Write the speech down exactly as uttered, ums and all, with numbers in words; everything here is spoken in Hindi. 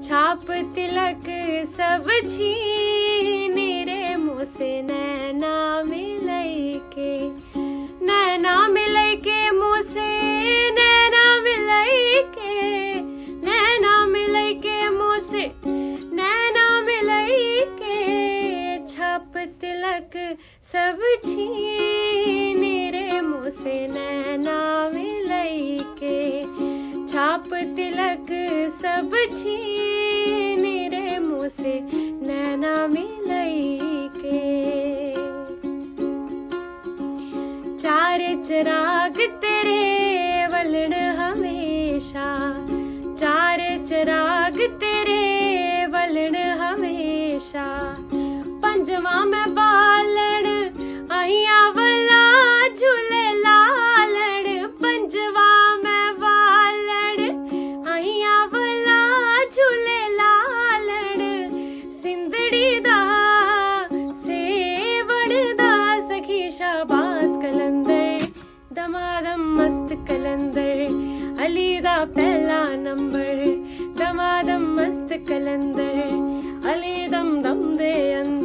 छाप तिलक सब छीनी रे मोसे नैना मिलई के, नैना मिलई के मोसे नैना मिलई के, नैना मिलई के मोसे नैना मिलई के, छाप तिलक सब छीनी रे मोसे नैना मिलई के, छाप तिलक सब छीनी रे मोसे नैना मिलई के। चार चिराग तेरे वलण हमेशा, चार चिराग तेरे वलण हमेशा, पंजवा में बालण आहिया वला झूले लालण, पंजवा में बालण आहिया वला झूले लालण, सिंधड़ी दा सेवण दा सखी शाबाश कलंदर, दमादम मस्त कलंदर, अली दा पहला नंबर, दमादम मस्त कलंदर, अली दम दम दे अंदर।